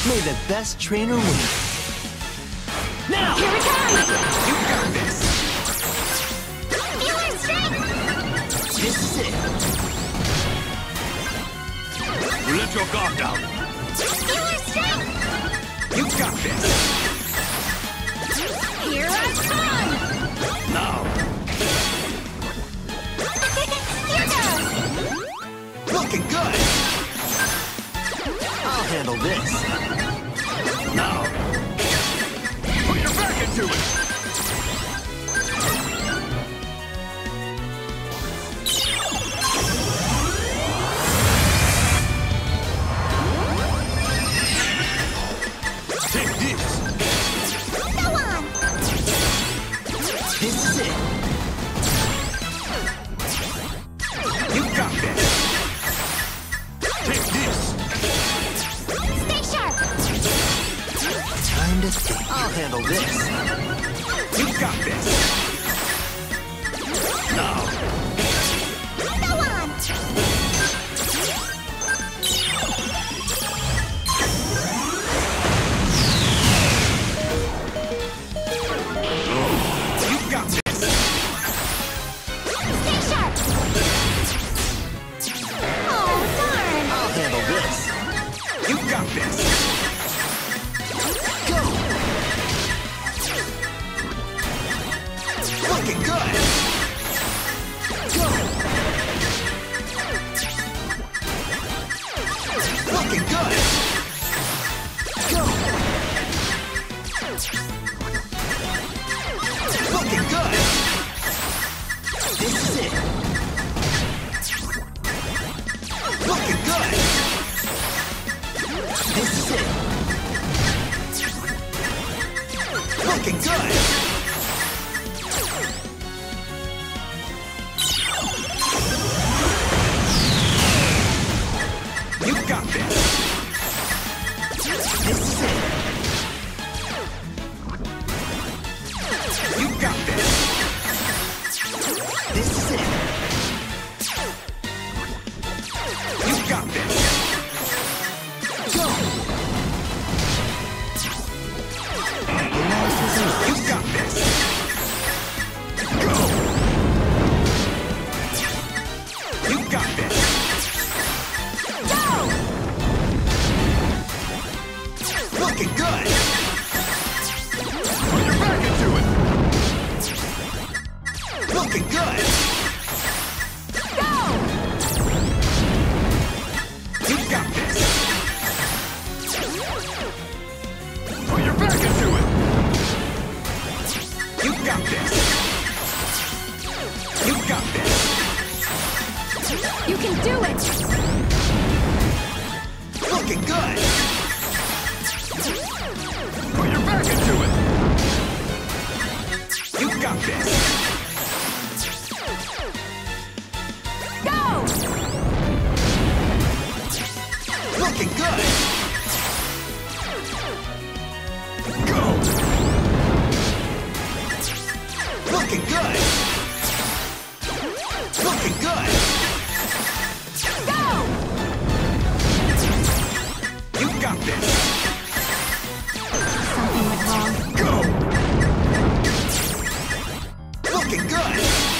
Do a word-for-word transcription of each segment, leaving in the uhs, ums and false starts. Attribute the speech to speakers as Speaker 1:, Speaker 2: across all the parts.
Speaker 1: May the best trainer win.
Speaker 2: Now! Here we come!
Speaker 3: You got this!
Speaker 2: Feel our strength!
Speaker 1: This is it.
Speaker 3: Let your guard down!
Speaker 2: Feel our strength!
Speaker 3: You got this!
Speaker 2: Here I come!
Speaker 3: Now!
Speaker 2: Here goes!
Speaker 1: Looking good. I'll handle this.
Speaker 3: Now! Put your back into it! Take this!
Speaker 2: Go on!
Speaker 1: This is it.
Speaker 3: You got this! Take this!
Speaker 2: Stay sharp!
Speaker 1: Time to think. I'll handle this.
Speaker 3: You got this! Now!
Speaker 2: Go on!
Speaker 3: You got this!
Speaker 2: Stay sharp! Oh, darn!
Speaker 1: I'll handle this.
Speaker 3: You got this!
Speaker 1: Go. Looking good. Go. Looking good. Go. Looking good. This is it. Looking good. This is it. Looking good.
Speaker 3: You got this!
Speaker 1: This is it.
Speaker 3: You got this!
Speaker 1: This is it.
Speaker 3: You got this!
Speaker 1: Go. The last is it.
Speaker 3: You got this! Go! You got this!
Speaker 2: Go!
Speaker 1: Looking good.
Speaker 3: Put your back into it!
Speaker 1: Looking good.
Speaker 2: Go!
Speaker 3: You got this! Put your back into it! You got this! You got this!
Speaker 2: You can do it!
Speaker 1: Looking good.
Speaker 3: Put your back into it! You got this!
Speaker 2: Go!
Speaker 1: Looking good.
Speaker 3: Go!
Speaker 1: Looking good. Looking good.
Speaker 2: Go!
Speaker 3: You got this!
Speaker 2: Something went wrong.
Speaker 3: Go!
Speaker 1: Looking good.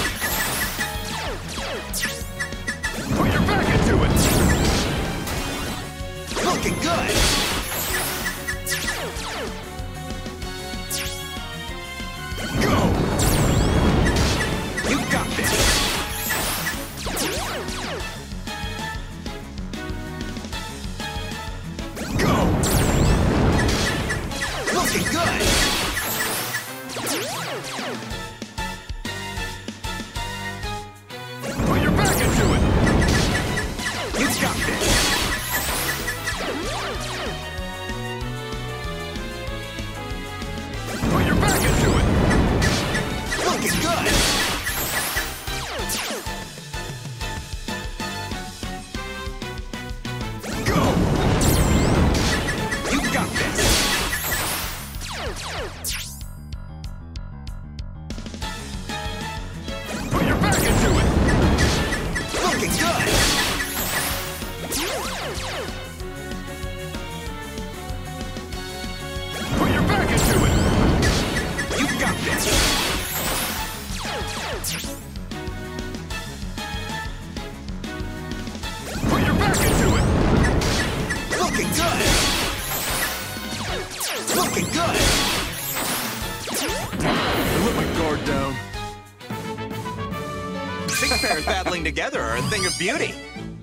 Speaker 3: Put your back into it!
Speaker 1: Looking good.
Speaker 3: Go! You got this! Go!
Speaker 1: Looking good.
Speaker 3: Put your back into it! You got this! Put your back into it!
Speaker 1: Looking good.
Speaker 3: Go! You got this!
Speaker 1: looking good.
Speaker 3: I let my guard down.
Speaker 1: Six pairs battling together are a thing of beauty.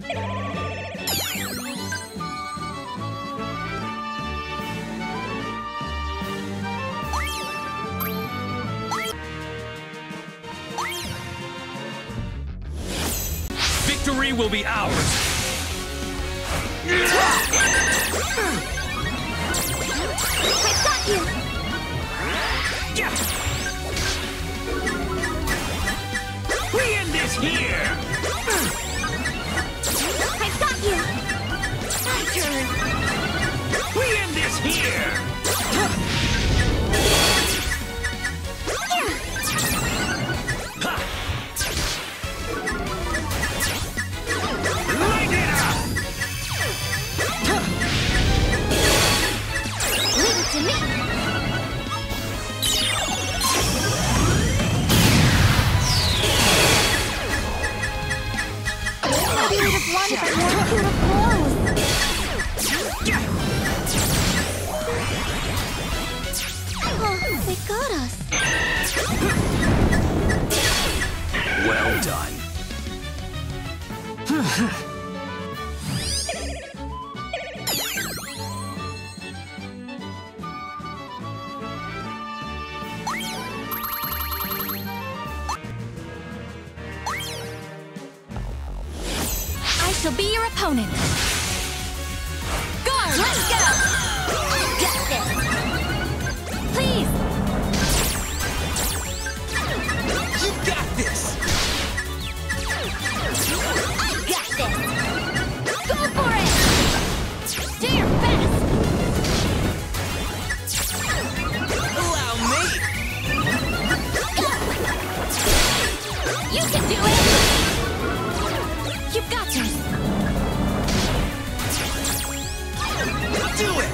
Speaker 3: Victory will be ours.
Speaker 2: I've got you!
Speaker 3: We end this here.
Speaker 2: I've got you! My turn!
Speaker 3: We end this here. Light it up.
Speaker 2: Leave it to me! Maybe we'd have won if I wore cooler clothes! Oh, they got us!
Speaker 3: Well done.
Speaker 2: I shall be your opponent! Guard! Let's go! I got this! Please!
Speaker 1: You got this.
Speaker 2: I got this! Go for it! Do your best!
Speaker 1: Allow me.
Speaker 2: You can do it! You've got this!
Speaker 1: Do it.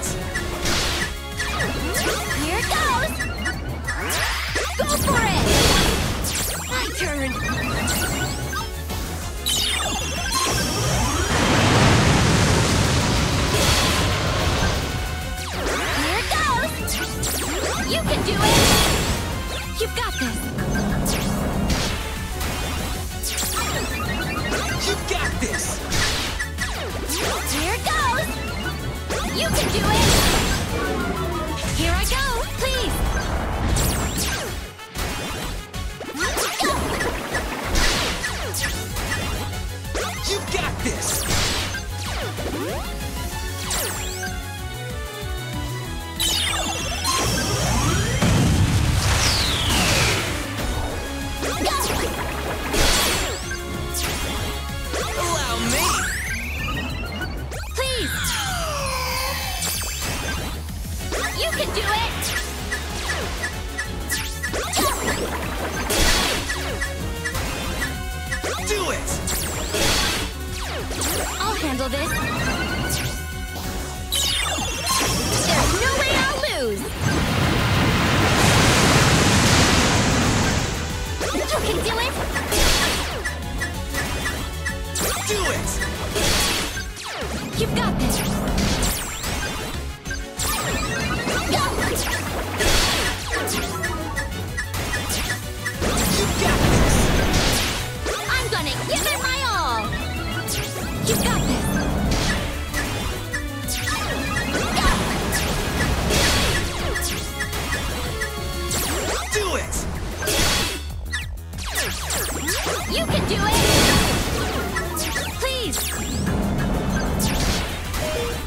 Speaker 2: Here goes! Go for it! My turn! Here goes! You can do it! You've got this!
Speaker 1: You got this.
Speaker 2: Here goes! You can do it! Here I go! Please!
Speaker 1: You got this. Allow me.
Speaker 2: Please! You can do it!
Speaker 1: Do it.
Speaker 2: I'll handle this. There's no way I'll lose! You can do it!
Speaker 1: Do it.
Speaker 2: You've got this! Go!
Speaker 1: You got this.
Speaker 2: I'm gonna give it my all! You've got this! Go!
Speaker 1: Do it.
Speaker 2: You can do it! Please!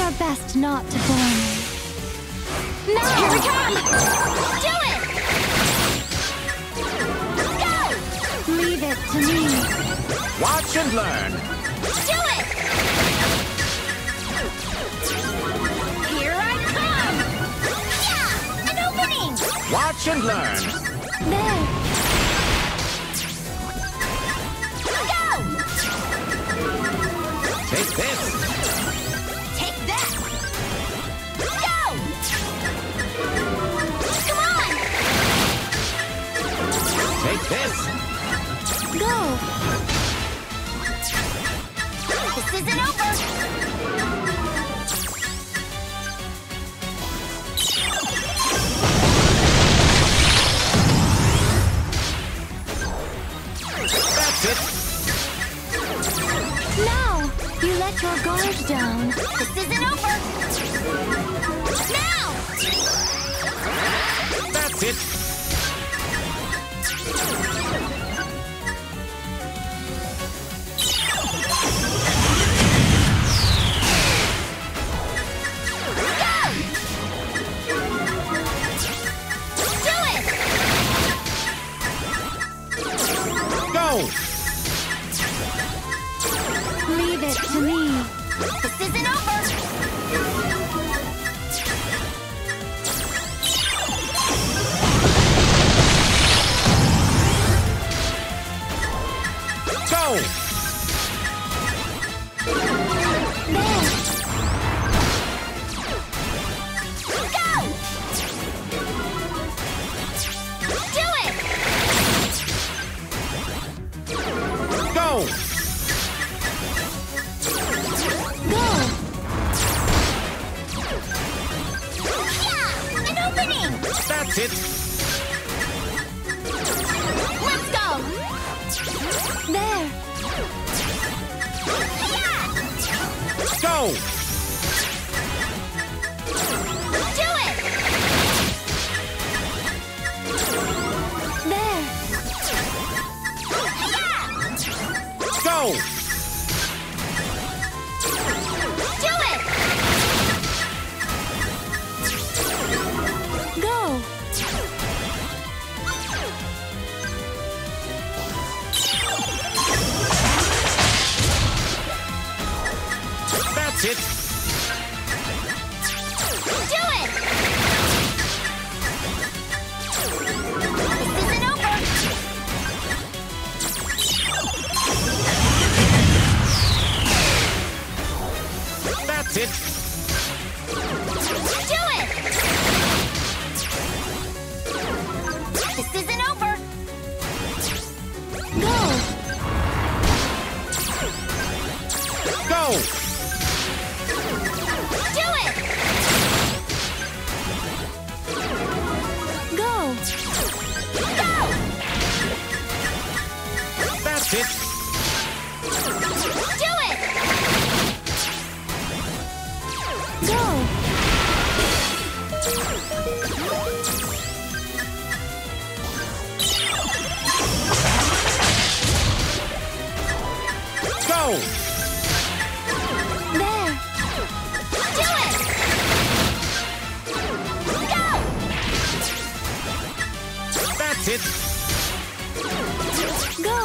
Speaker 2: our best not to bore me. Now! Here we come! Do it! Go! Leave it to me.
Speaker 3: Watch and learn.
Speaker 2: Do it! Here I come! Yeah! An opening!
Speaker 3: Watch and learn.
Speaker 2: There! Go!
Speaker 3: Take this.
Speaker 2: Take that! Go! Come on!
Speaker 3: Take this.
Speaker 2: Go! This isn't over!
Speaker 3: That's it.
Speaker 2: Now! You let your guard down. This isn't over! Now!
Speaker 3: That's it. Go!
Speaker 2: Leave it to me. This isn't over.
Speaker 3: Go!
Speaker 2: There. Go! Do it!
Speaker 3: Go!
Speaker 2: Go! Yeah! An opening!
Speaker 3: That's it.
Speaker 2: Let's go! There! Yeah!
Speaker 3: Go!
Speaker 2: Do it! There! Yeah!
Speaker 3: Go!
Speaker 2: Do it! Go!
Speaker 3: That's it.
Speaker 2: Do it! This isn't over!
Speaker 3: That's it.
Speaker 2: Do it! This isn't over! Go!
Speaker 3: Go!
Speaker 2: Do it! Go! Go!
Speaker 3: That's it.
Speaker 2: Do it! Go!
Speaker 3: Go!
Speaker 2: There! Do it! Go!
Speaker 3: That's it.
Speaker 2: Go!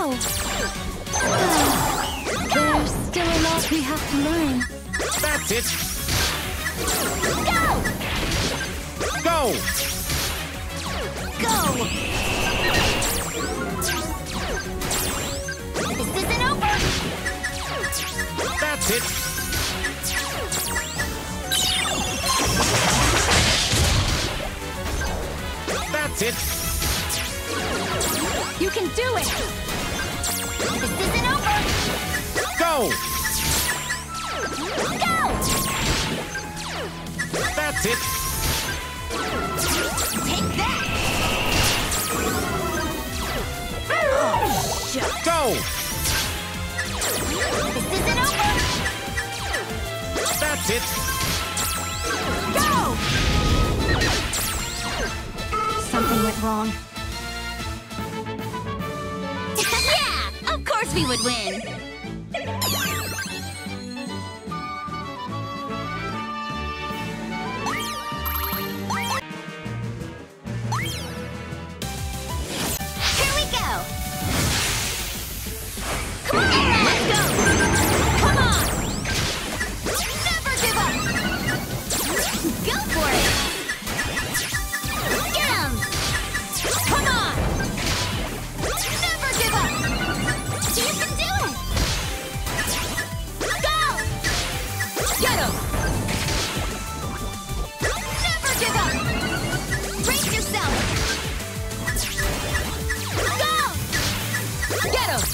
Speaker 2: There's still a lot we have to learn.
Speaker 3: That's it.
Speaker 2: Go!
Speaker 3: Go!
Speaker 2: Go! This isn't over!
Speaker 3: That's it. That's it.
Speaker 2: You can do it! This isn't over!
Speaker 3: Go!
Speaker 2: Go!
Speaker 3: That's it.
Speaker 2: Take that!
Speaker 3: Go!
Speaker 2: This isn't over!
Speaker 3: That's it.
Speaker 2: Go! Something went wrong. Yeah! Of course we would win! Get him! Never give up! Brace yourself! Go! Get him!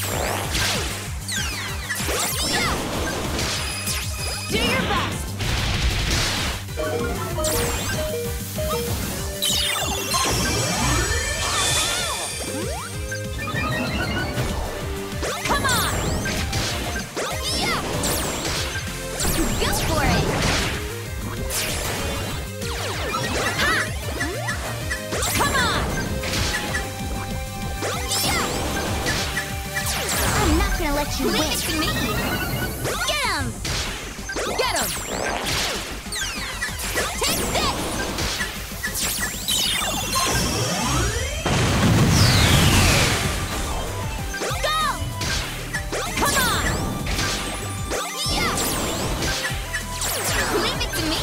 Speaker 2: Yeah! Do your best! Come on! Yeah! Go for it! Ha! Come on! Yeah! I'm not gonna let you win. Leave it to me! Get him! Get him! Take this! Go! Come on! Yeah! Leave it to me!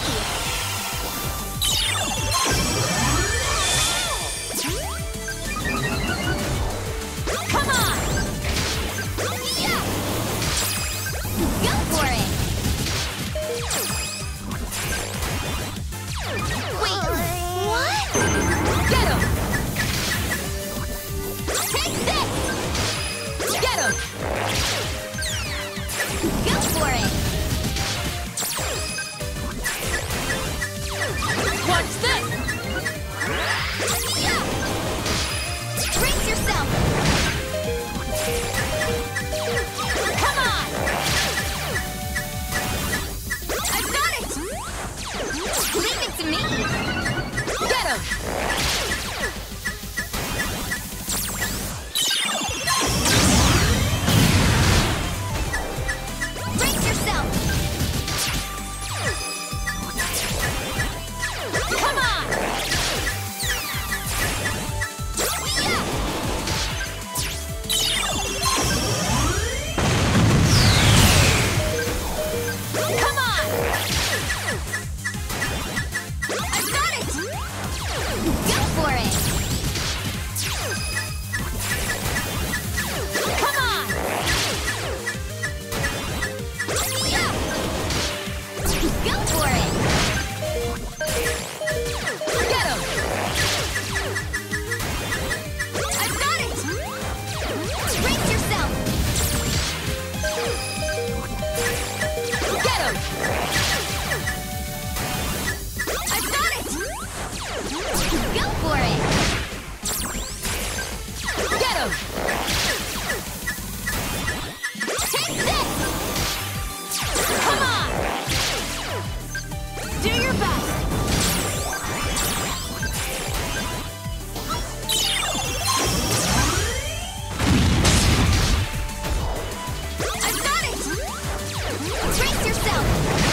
Speaker 2: Come on! Yeah! Go for it! Wait, what? Get him! Take this! Get him! Go for it! Watch this! Yeah! Brace yourself! Come on! I've got it! Leave it to me! Get him! Brace yourself! Come on! Yeah! Come on! I've got it! Go for it! Come on! Yeah! Go for it! Get him! I've got it! Brace yourself! Get him! I've got it! Go for it! Get him! Take this! Come on! Do your best! I've got it! Brace yourself!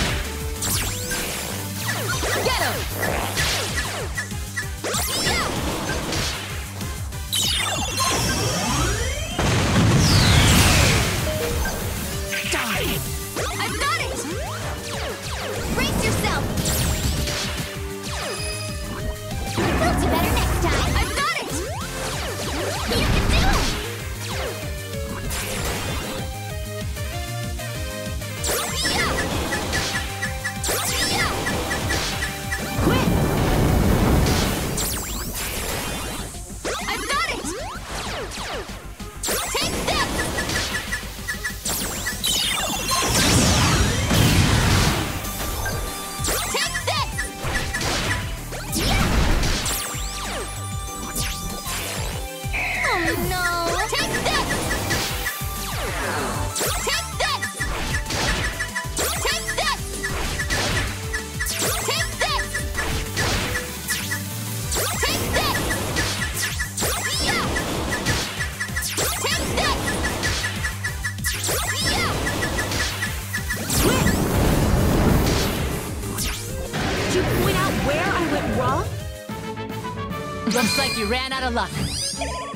Speaker 2: Get him! Yeah! Die! I've got it! Brace yourself! We'll do better next time! I've got it! You can do it! Yeah! Yeah! Quit! I've got it! Take this! Take this! Yeah! Oh no! Take this! Take this! Take this! Take this! Take this! Yeah! Take this! Yeah!
Speaker 4: Did you point out where I went wrong?
Speaker 2: Looks like you ran out of luck.